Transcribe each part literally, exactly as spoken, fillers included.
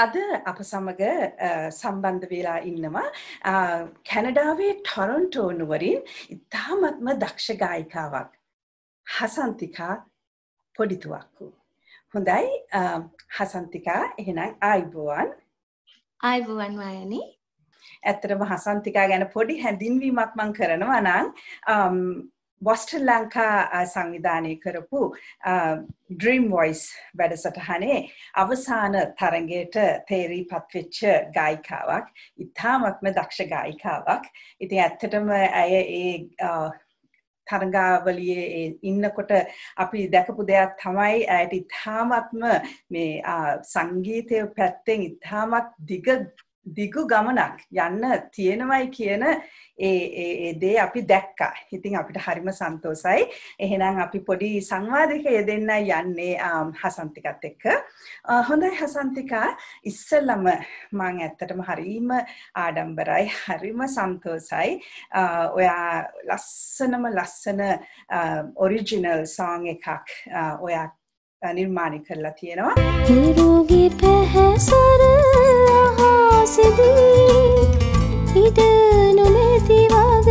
අද අප සමග සම්බන්ධ වෙලා ඉන්නවා කැනඩාවේ ටොරොන්ටෝ නුවරින් ඉතාමත්ම දක්ෂ ගායිකාවක් හසන්තිකා පොඩිතුවක්කු. හොඳයි හසන්තිකා එහෙනම් ආයුබෝවන්. ආයුබෝවන් මායනි. ඇත්තටම හසන්තිකා ගැන පොඩි හැඳින්වීමක් මම කරනවා නම් බොස්ටන් ලංකා සංවිධානය කරපු ඩ්‍රීම් වොයිස් වැඩසටහනේ අවසාන තරඟයට තේරීපත් වෙච්ච ගායිකාවක්. ඉතාමත්ම දක්ෂ ගායිකාවක්. ඉතින් ඇත්තටම ඇය ඒ තරඟාවලියේ ඉන්නකොට අපි දැකපු දෙයක් තමයි ඇයට ඉතාමත්ම මේ සංගීතය පැත්තෙන් ඉතාමත් දිග දිගු ගමනක් යන්න තියෙනවයි කියන ඒ ඒ දේ අපි දැක්කා. ඉතින් අපිට හරිම සන්තෝසයි. එහෙනම් අපි පොඩි සංවාදයක යෙදෙන්න යන්නේ හසන්තිකත් එක්ක. හොඳයි හසන්තිකා, ඉස්සෙල්ලම මම ඇත්තටම හරිම ආඩම්බරයි, හරිම සන්තෝසයි. ඔයා ලස්සනම ලස්සන ඔරිජිනල් සෝං එකක් ඔයා නිර්මාණය කරලා තියෙනවා. හිරුගේ පැහැසර අහසදී ඉඩ නොමැති වග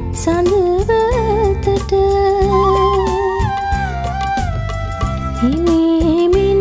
සඳවතට හිමිමින්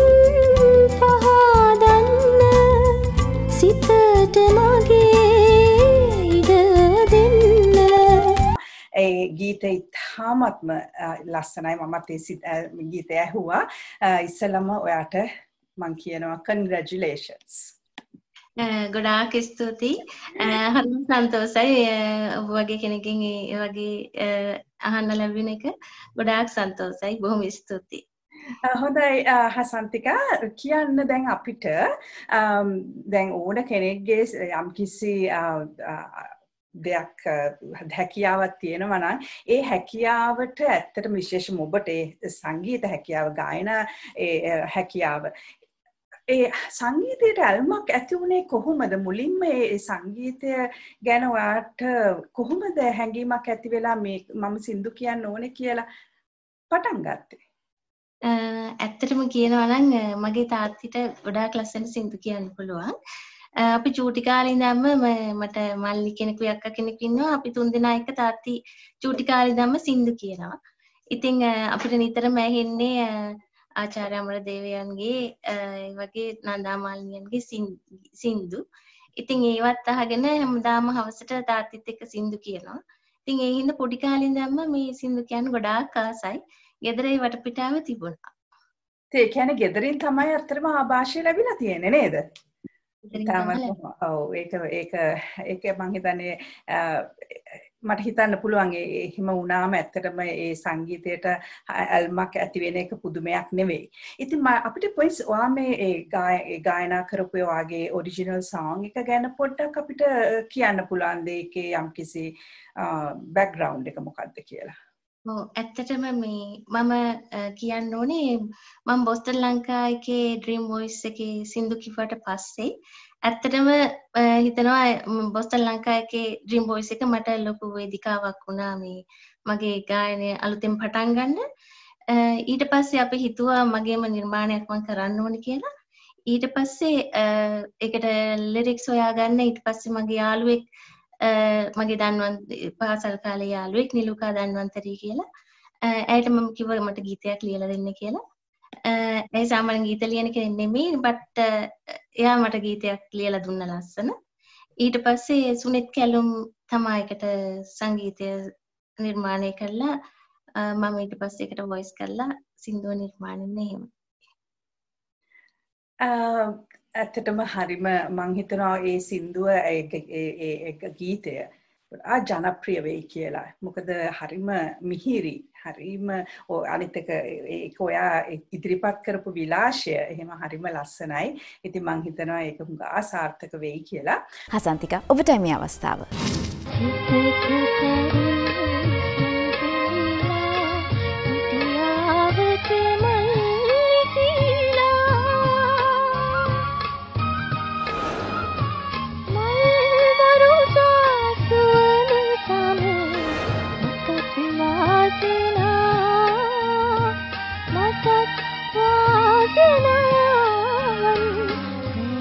පහදන්න සිතට මගේ ඉඩ දෙන්න. ඒ ගීතය ඉතාමත්ම ලස්සනයි. මමත් ඒ ගීතය ඇහුවා. ඉස්සෙල්ලම ඔයාට මං කියනවා කන්ග්‍රැචුලේෂන්ස්. ගොඩාක් ස්තුතියි. හරිම සන්තෝසයි ඔබ වගේ කෙනකින් ඒ වගේ අහන්න ලැබෙන එක. ගොඩාක් සන්තෝසයි. බොහොම ස්තුතියි. හොඳයි හසන්තිකා, කියන්න දැන් අපිට දැන් ඕන කෙනෙක්ගේ යම්කිසි දෙයක් හැකියාවක් තියෙනවා නම් ඒ හැකියාවට ඇත්තටම විශේෂම ඔබට ඒ සංගීත හැකියාව, ගායනා ඒ හැකියාව, ඒ සංගීතයට ඇල්මක් ඇති වුණේ කොහොමද? මුලින්ම ඒ සංගීතය ගැන ඔයාට කොහොමද හැඟීමක් ඇති වෙලා මේ මම සින්දු කියන්න ඕනේ කියලා පටන් ගත්තේ? ඇත්තටම කියනවා නම් මගේ තාත්තිට ගොඩාක් ලස්සන සින්දු කියන්න පුළුවන්. අපි චූටි කාලේ ඉඳන්ම මට මල්ලි කෙනෙකු අක්කා කෙනෙක් ඉන්නවා. අපි තුන්දෙනා එක තාත්ති චූටි කාලේ ඉඳන්ම සින්දු කියනවා. ඉතින් අපිට නිතරම ඇහෙන්නේ ආචාර්ය අමරදේවයන්ගේ ඒ වගේ නන්දා මාලිනියන්ගේ සින්දු. ඉතින් ඒවත් අහගෙන හැමදාම හවසට තාත්තිත් එක්ක සින්දු කියනවා. ඉතින් ඒ හින්දා පොඩි කාලේ ඉඳන්ම මේ සින්දු කියන්න ගොඩාක් ආසයි. ගෙදර ඒ වටපිටාව තිබුණා. ඒ කියන්නේ ගෙදරින් තමයි අත්‍තරම ආభాෂය ලැබිලා තියෙන්නේ නේද? ඔව් ඒක ඒක ඒක මං හිතන්නේ මට හිතන්න පුළුවන් ඒ හිම වුණාම ඇත්තටම ඒ සංගීතයට ඇල්මක් ඇති වෙන එක පුදුමයක් නෙවෙයි. ඉතින් අපිට පොයිස් ඔයා මේ ඒ ගායනා කරපු ඔයාගේ ඔරිජිනල් සෝං එක ගැන පොඩ්ඩක් අපිට කියන්න පුළුවන් ද ඒකේ යම්කිසි බෑග්ග්‍රවුන්ඩ් එක මොකක්ද කියලා? ඔව් ඇත්තටම මේ මම කියන්න ඕනේ මම බොස්ටන් ලංකා එකේ ඩ්‍රීම් වොයිස් එකේ සින්දු කිව්වට පස්සේ ඇත්තටම හිතනවා බොස්ටන් ලංකා එකේ ඩ්‍රීම් වොයිස් එක මට ලොකු වේදිකාවක් වුණා මේ මගේ ගායනය අලුතෙන් පටන් ගන්න. ඊට පස්සේ අපි හිතුවා මගේම නිර්මාණයක් මම කරන්න ඕනේ කියලා. ඊට පස්සේ ඒකට ලිරික්ස් හොයාගන්න ඊට පස්සේ මගේ යාළුවෙක් මගේ දන්වන්ත පාසල් කාලේ යාළුවෙක් නිලුකා දන්වන්තරී කියලා. ඇයට මම කිව්වා මට ගීතයක් ලියලා දෙන්න කියලා. ඒ සාමාන්‍ය ගීත ලියන කෙනෙක් නෙමෙයි බට් එයා මට ගීතයක් ලියලා දුන්න ලස්සන. ඊට පස්සේ සුනිත් කැලුම් තමයි එකට සංගීතය නිර්මාණය කළා. මම ඊට පස්සේ එකට වොයිස් කරලා සින්දුව නිර්මාණය එහෙම. ඇත්තටම හරිම මං හිතනවා ඒ සින්දුව ඒ ගීතය ආ ජනප්‍රිය වෙයි කියලා. මොකද හරිම මිහිරි, හරිම අනිත් එක ඒක ඔයා ඉදිරිපත් කරපු විලාශය එහෙම හරිම ලස්සනයි. ඉතින් මං හිතනවා ඒක හුඟා සාර්ථක වෙයි කියලා. හසන්තිකා, ඔබට මේ අවස්ථාව. Thank you.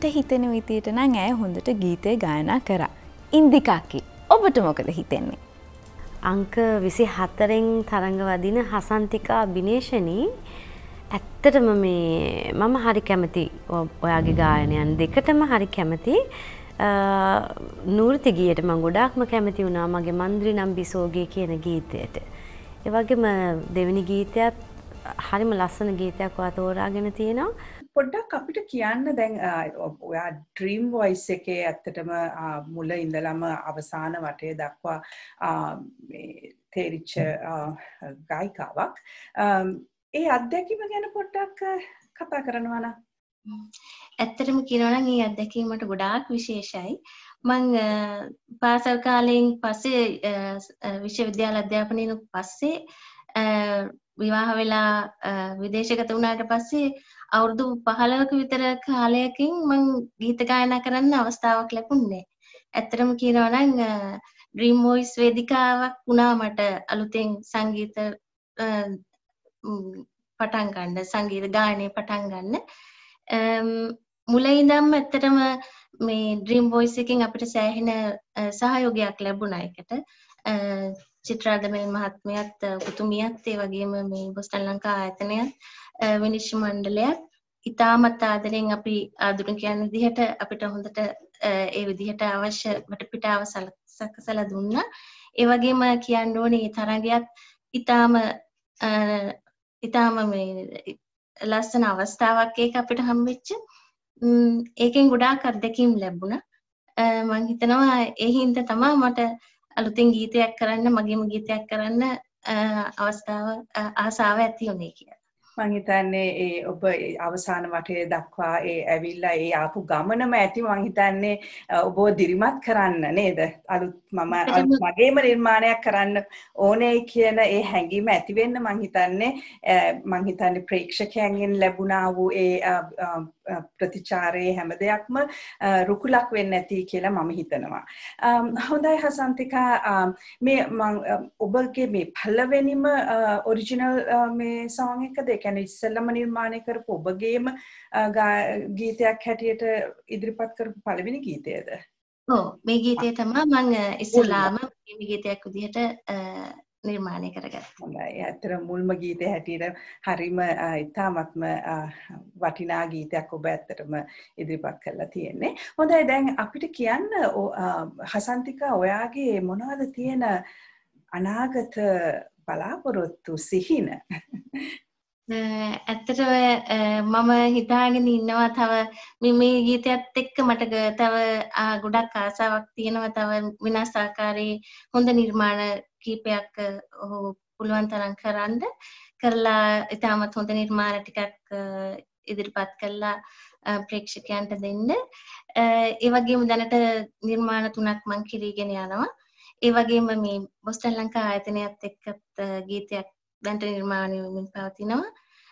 හිතෙන විදියට නම් ඇය හොඳට ගීතය ගායනා කරා. ඉන්දිකාකි ඔබට මොකද හිතෙන්නේ? අංක විසිහතරෙන් තරඟ වදින හසන්තිකා බිනේෂනී ඇත්තටම මේ මම හරි කැමති ඔයාගේ ගායනයන් දෙකටම හරි කැමති. නූර්ති ගීයට මම ගොඩාක්ම කැමති වුණා මගේ මන්ද්‍රි නම් බිසෝගේ කියන ගීතයට. ඒ වගේම දෙවෙනි ගීතයත් හරිම ලස්සන ගීතයක් ඔයා තෝරාගෙන තියෙනවා. පොඩ්ඩක් අපිට කියන්න දැන් ඔයා ඩ්‍රීම් වොයිස් එකේ ඇත්තටම මුල ඉඳලම අවසාන වටේ දක්වා මේ තේරිච්ච ගායිකාවක්. ඒ අත්දැකීම ගැන පොඩ්ඩක් කතා කරනවා නම්. ඇත්තටම කියනවා නම් මේ අත්දැකීම මට ගොඩාක් විශේෂයි. මම පාසල් කාලයෙන් පස්සේ විශ්වවිද්‍යාල අධ්‍යාපනයෙන් පස්සේ විවාහ වෙලා විදේශගත වුණාට පස්සේ අවුරුදු පහළොවක විතර කාලයකින් මම ගීත ගායනා කරන්න අවස්ථාවක් ලැබුණේ. ඇත්තටම කියනවා නම් ඩ්‍රීම් වොයිස් වේදිකාවක් වුණා මට අලුතෙන් සංගීත පටන් ගන්න, සංගීත ගායනය පටන් ගන්න. මුලින් ඉඳන්ම ඇත්තටම මේ ඩ්‍රීම් වොයිස් එකෙන් අපිට සෑහෙන සහයෝගයක් ලැබුණා ඒකට. චිත්‍රාදමෙල් මහත්මියත් පුතුමියත් ඒ වගේම මේ බොස්ටන් ලංකා ආයතනයත් විනිශ්චය මණ්ඩලයත් ඉතාමත් ආදරෙන් අපි ආධුනිකයන් විදිහට අපිට හොඳට ඒ විදිහට අවශ්‍ය වටපිටාව සකසලා දුන්නා. ඒ වගේම කියන්න ඕනේ මේ තරගයත් ඉතාම ඉතාම මේ ලස්සන අවස්ථාවක් ඒක අපිට හම්බෙච්ච. ඒකෙන් ගොඩාක් අත්දැකීම් ලැබුණා. මම හිතනවා ඒ හින්දා තමයි මට අලුතින් ගීතයක් කරන්න මගේම ගීතයක් කරන්න අවස්ථාව ආසාව ඇති වුණේ කියලා. මම හිතන්නේ ඒ ඔබ අවසාන වටේ දක්වා ඒ ඇවිල්ලා ඒ ආපු ගමනම ඇති මම හිතන්නේ ඔබව දිරිමත් කරන්න නේද? අලුත් මම මගේම නිර්මාණයක් කරන්න ඕනේ කියන ඒ හැඟීම ඇති වෙන්න මම හිතන්නේ මම හිතන්නේ ප්‍රේක්ෂකයන්ගෙන් ලැබුණා වූ ඒ ප්‍රතිචාරයේ හැම දෙයක්ම රුකුලක් වෙන්නේ නැති කියලා මම හිතනවා. හොඳයි හසන්තිකා මේ මම ඔබගේ මේ පළවෙනිම ඔරිජිනල් මේ සෝං එකද ඒ කියන්නේ ඉස්සෙල්ලම නිර්මාණය කරපු ඔබගේම ගීතයක් හැටියට ඉදිරිපත් කරපු පළවෙනි ගීතයද? ඔව් මේ ගීතය තමයි මම ඉස්සෙල්ලාම මේ ගීතයක් විදිහට නිර්මාණය කරගත්තා. හොඳයි. ඇත්තට මුල්ම ගීතය හැටියට හරිම ඉතාමත්ම වටිනා ගීතයක් ඔබ ඇත්තටම ඉදිරිපත් කරලා තියෙන්නේ. හොඳයි දැන් අපිට කියන්න හසන්තිකා ඔයාගේ මොනවද තියෙන අනාගත බලාපොරොත්තු සිහින? ඇත්තටම මම හිතාගෙන ඉන්නවා තව මේ ගීතයත් එක්ක මට තව ගොඩක් ආසාවක් තියෙනවා තව විනාශ ආකාරයේ හොඳ නිර්මාණ කීපයක් පුළුවන් තරම් කරන්න කරලා ඉතාමත් හොඳ නිර්මාණ ටිකක් ඉදිරිපත් කළා ප්‍රේක්ෂකයන්ට දෙන්න. ඒ වගේම දැනට නිර්මාණ තුනක් මම කිරීගෙන යනවා. ඒ වගේම මේ බොස්ටන් ලංකා ආයතනයත් එක්කත් ගීතයක් දැනට නිර්මාණය වෙමින් පවතිනවා.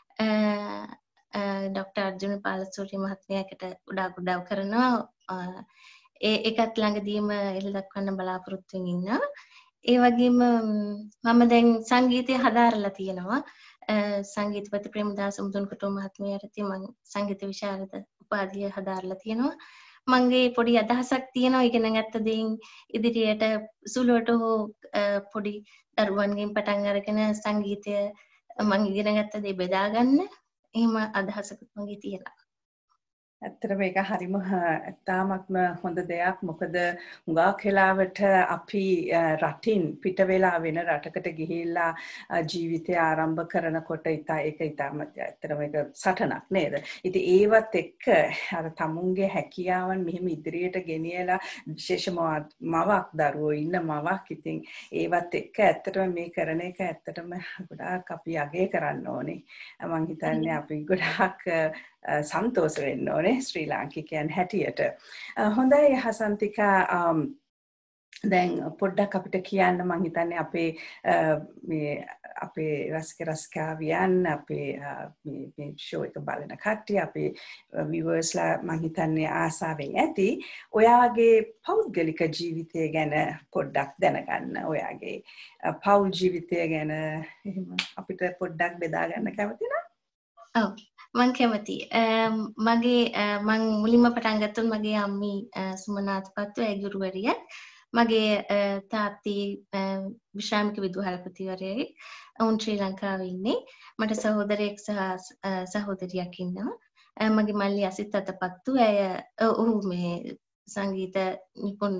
ඩොක්ටර් අර්ජුන පාලසූරිය මහත්මයාට උදව් උදව් කරනවා. ඒ එකත් ළඟදීම එළ දක්වන්න බලාපොරොත්තු වෙමින් ඉන්නවා. ඒ වගේම මම දැන් සංගීතය හදාරලා තියෙනවා. සංගීතපති ප්‍රේමදාස මුදුන්කොටුව මහත්මයාට මම සංගීත විශාරද උපාධිය හදාරලා තියෙනවා. මගේ පොඩි අදහසක් තියෙනවා ඉගෙන ගත්ත දේන් ඉදිරියට සුළුවට හෝ පොඩි දරුවන්ගෙන් පටන් අරගෙන සංගීතය මම ඉගෙන ගත්ත දේ බෙදා ගන්න එහෙම අදහසකුත් මගේ තියෙනවා. ඇත්තටම ඒක හරිම තාමත්ම හොඳ දෙයක්. මොකද හුඟක් වෙලාවට අපි රටින් පිට වෙලා වෙන රටකට ගිහිල්ලා ජීවිතය ආරම්භ කරනකොට ඉතා ඒක ඉතාමත් ඇත්තටම ඒක සටනක් නේද? ඉතින් ඒවත් එක්ක අර තමුන්ගේ හැකියාවන් මෙහෙම ඉදිරියට ගෙනියලා විශේෂම මවක් දරුවෝ ඉන්න මවක් ඉතින් ඒවත් එක්ක ඇත්තටම මේ කරන එක ඇත්තටම ගොඩාක් අපි අගය කරන්න ඕනේ. මම හිතන්නේ අපි ගොඩාක් සන්තෝෂ වෙන්න ඕනේ ශ්‍රී ලාංකිකයන් හැටියට. හොඳයි හසන්තිකා දැන් පොඩ්ඩක් අපිට කියන්න මම හිතන්නේ අපේ මේ අපේ රසික රසිකාවියන් අපේ මේ මේ ෂෝ එක බලන කට්ටිය අපේ විවර්ස්ලා මම හිතන්නේ ආසාවෙන් ඇති ඔයාගේ පෞද්ගලික ජීවිතය ගැන පොඩ්ඩක් දැනගන්න. ඔයාගේ පෞල් ජීවිතය ගැන එහෙම අපිට පොඩ්ඩක් බෙදා ගන්න කැමති නේද? ඔව් මං කැමති. මගේ මං මුලින්ම පටන් ගත්තොත් මගේ අම්මි සුමනාත්පත්තු ඇයි ගුරුවරියක්. මගේ තාත්ති විශ්‍රාමික විදුහල්පතිවරයෙක්. ඔවුන් ශ්‍රී ලංකාවේ ඉන්නේ. මට සහෝදරයෙක් සහ සහෝදරියක් ඉන්නවා. මගේ මල්ලි අසිත් අතපත්තු. ඇය ඔහු මේ සංගීත නිපුන්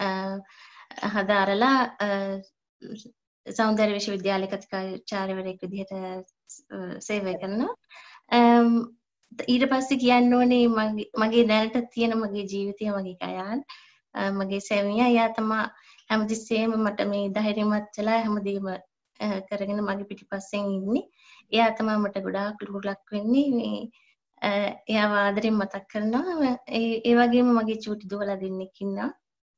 හදාරලා සෞන්දර්ය විශ්වවිද්‍යාලයේ කතිකාචාර්යවරයෙක් විදිහට සේවය කරනවා. ඊට පස්සේ කියන්න ඕනේ මගේ දැනට තියෙන මගේ ජීවිතය මගේ කයාන් මගේ සැමියා එයා තමයි හැමතිස්සෙම මට මේ ධෛර්යමත් වෙලා හැමදේම කරගෙන මගේ පිටිපස්සෙන් ඉන්නේ. එයා තමයි මට ගොඩාක් ලුහුලක් වෙන්නේ. මේ එයාව ආදරෙන් මතක් කරනවා. ඒ ඒ වගේම මගේ චූටි දුවලා දෙන්නෙක් ඉන්නවා.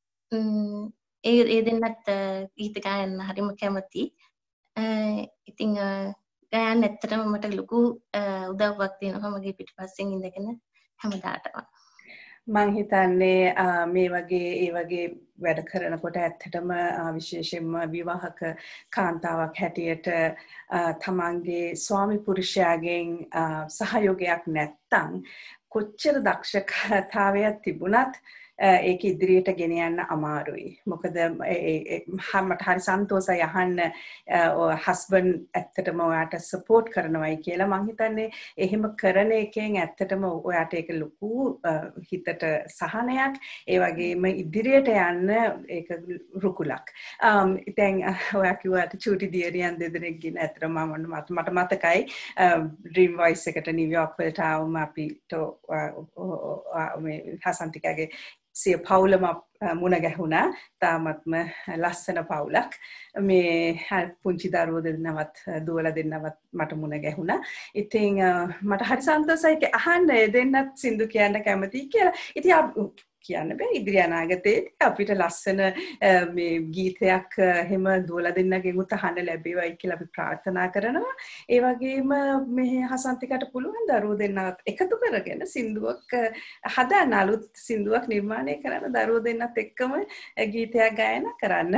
ඒ ඒ දෙන්නත් ගීත ගායන හරිම කැමති. ඉතින් ගායන ඇත්තටම මට ලොකු උදව්වක් දෙනවා මගේ පිටිපස්සෙන් ඉඳගෙන හැමදාටම. මං හිතන්නේ මේ වගේ ඒ වගේ වැඩ කරනකොට ඇත්තටම විශේෂයෙන්ම විවාහක කාන්තාවක් හැටියට තමන්ගේ ස්වාමි පුරුෂයාගෙන් සහයෝගයක් නැත්තම් කොච්චර දක්ෂතාවයක් තිබුණත් ඒක ඉදිරියට ගෙන යන්න අමාරුයි. මොකද මට හරි සන්තෝෂයි අහන්න හස්බන්ඩ් ඇත්තටම ඔයාට සපෝට් කරනවායි කියලා. මං හිතන්නේ එහෙම කරන එකෙන් ඇත්තටම ඔයාට ඒක ලොකු හිතට සහනයක්. ඒ වගේම ඉදිරියට යන්න ඒක රුකුලක්. ඉතින් ඔයා කිව්වාට චූටි දියරියන් දෙදෙනෙක් ගෙන ඇත්තටම මට මට මතකයි ඩ්‍රීම් වොයිස් එකට නිව්යෝක් වලට ආවම අපිට මේ හසන්තිකාගේ සිය පවුලම මුණ ගැහුණා. තාමත්ම ලස්සන පවුලක්. මේ පුංචි දරුවෝ දෙන්නවත් දුවලා දෙන්නවත් මට මුණ ගැහුණා. ඉතින් මට හරි සන්තෝෂයි අහන්න ඒ දෙන්නත් සින්දු කියන්න කැමතියි කියලා. ඉතින් කියන්න බෑ ඉදිරි අනාගතයේ අපිට ලස්සන මේ ගීතයක් හැම දුවලා දෙන්නගෙන් උත් අහන්න ලැබේවයි කියලා අපි ප්‍රාර්ථනා කරනවා. ඒ වගේම මේ හසන්තිකට පුළුවන් දරුවෝ දෙන්නත් එකතු කරගෙන සින්දුවක් හදාන්න අලුත් සින්දුවක් නිර්මාණය කරන දරුවෝ දෙන්නත් එක්කම ගීතයක් ගායනා කරන්න.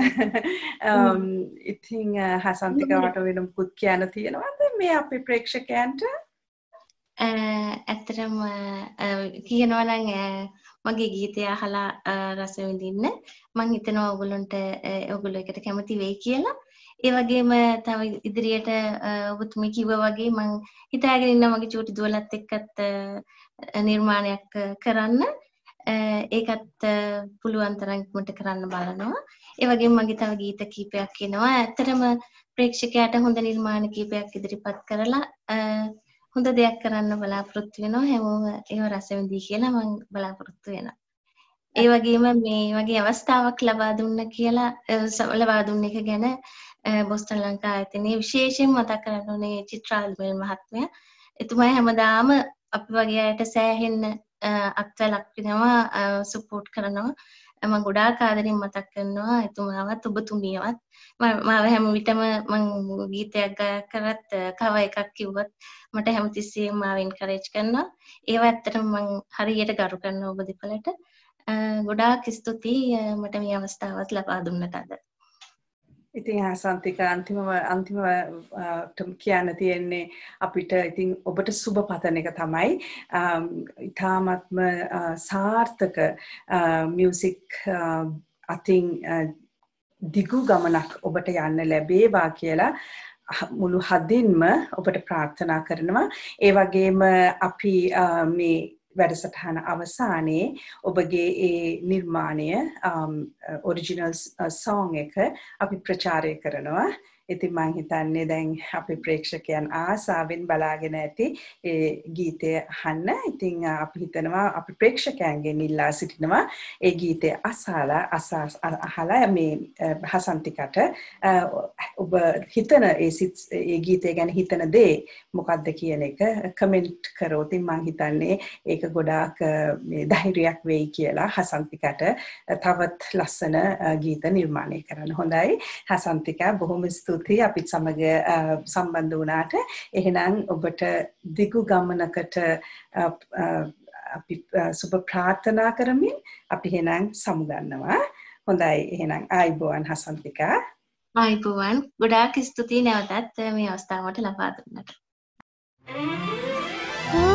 ඉතින් හසන්තිකට වෙන මුකුත් කියන්න තියෙනවද මේ අපේ ප්‍රේක්ෂකයන්ට? ඇත්තටම කියනවා නම් මගේ ගීතය අහලා රස විඳින්න මම හිතනවා ඔයගොල්ලන්ට ඔයගොල්ලෝ එකට කැමති වෙයි කියලා. ඒ වගේම තව ඉදිරියට ඔබතුමී කිව්වා වගේ මම හිතාගෙන ඉන්නවා මගේ චූටි දුවලත් එක්කත් නිර්මාණයක් කරන්න. ඒකත් පුළුවන් තරම් මට කරන්න බලනවා. ඒ වගේම මගේ තව ගීත කීපයක් එනවා. ඇත්තටම ප්‍රේක්ෂකයාට හොඳ නිර්මාණ කීපයක් ඉදිරිපත් කරලා හොඳ දෙයක් කරන්න බලාපොරොත්තු වෙනවා. හැමෝම ඒව රස විඳී කියලා මම බලාපොරොත්තු වෙනවා. ඒ වගේම මේ වගේ අවස්ථාවක් ලබා දුන්න කියලා ලබා දුන්න එක ගැන බොස්ටන් ලංකා ආයතනයේ විශේෂයෙන් මතක් කරන්න ඕනේ චිත්‍රාල්මල් මහත්මයා. එතුමා හැමදාම අපි වගේ අයට සෑහෙන්න අත්වලක් වෙනවා සපෝට් කරනවා. මම ගොඩාක් ආදරෙන් මතක් කරනවා එතුමාවත් ඔබතුමියවත්. මම හැම විටම මම ගීතයක් ගායනා කරත් කව එකක් කිව්වත් මට හැමතිස්සෙම මාව එන්කරේජ් කරනවා. ඒව ඇත්තටම මම හරියට ගරු කරනවා ඔබ දෙපළට. ගොඩාක් ස්තුතියි මට මේ අවස්ථාවත් ලබා දුන්නට අද. ඉතින් හසන්තික අන්තිම අන්තිමට කියන්න තියෙන්නේ අපිට ඉතින් ඔබට සුබ පතන එක තමයි ඉතාමත්ම සාර්ථක මියුසික් අතින් දිගු ගමනක් ඔබට යන්න ලැබේවා කියලා මුළු හදින්ම ඔබට ප්‍රාර්ථනා කරනවා. ඒ වගේම අපි මේ වැඩසටහන අවසානයේ ඔබගේ ඒ නිර්මාණය ඔරිජිනල් සෝං එක අපි ප්‍රචාරය කරනවා. ඉතින් මං හිතන්නේ දැන් අපේ ප්‍රේක්ෂකයන් ආසාවෙන් බලාගෙන ඇති ඒ ගීතය අහන්න. ඉතින් අපි හිතනවා අපි ප්‍රේක්ෂකයන්ගෙන් ඉල්ලා සිටිනවා ඒ ගීතය අසලා අහලා මේ හසන්තිකට ඔබ හිතන ඒ ඒ ගීතය ගැන හිතන දේ මොකක්ද කියන එක කමෙන්ට් කරොත් මං හිතන්නේ ඒක ගොඩාක් මේ ධෛර්යයක් වෙයි කියලා හසන්තිකට තවත් ලස්සන ගීත නිර්මාණය කරන්න. හොඳයි හසන්තිකා බොහොම ස්තුතියි අපිත් සමග සම්බන්ධ වුණාට. එහෙනම් ඔබට දිගු ගමනකට අපි සුබ ප්‍රාර්ථනා කරමින් අපි එහෙනම් සමුගන්නවා. හොඳයි එහෙනම් ආයිබෝවන් හසන්තිකා. ආයිබෝවන්. ගොඩාක් ස්තුතියි නැවතත් මේ අවස්ථාවට ලබා දුන්නට.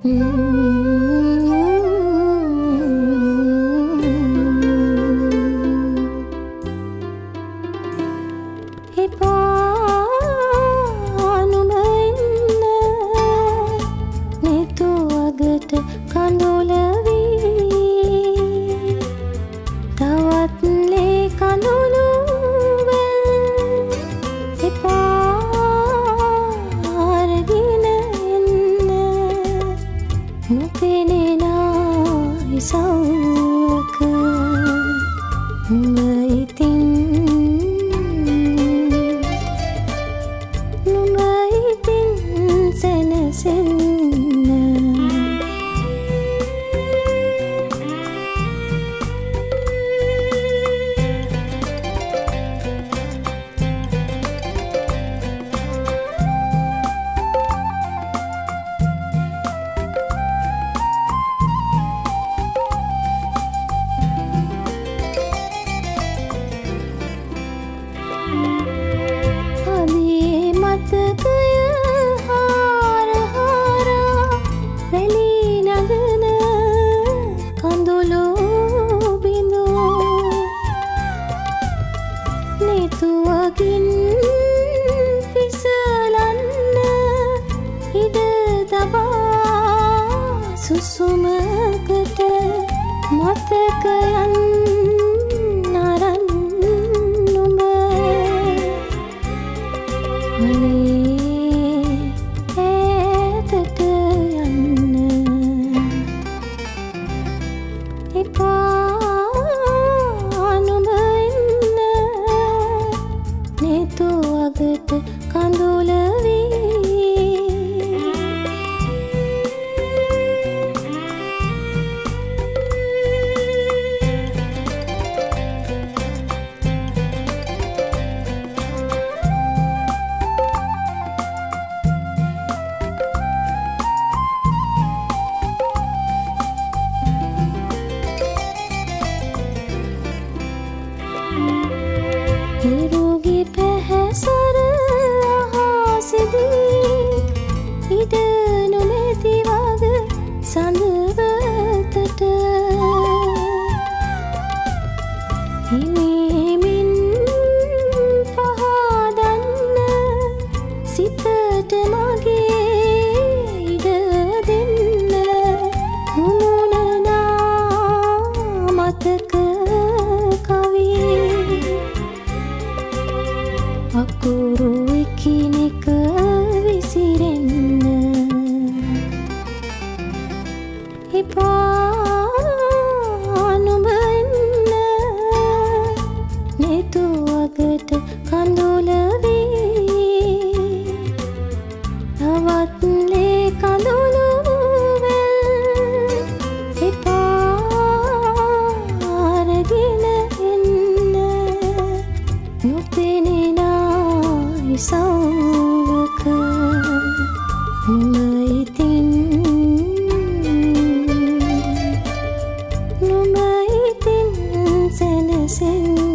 Sing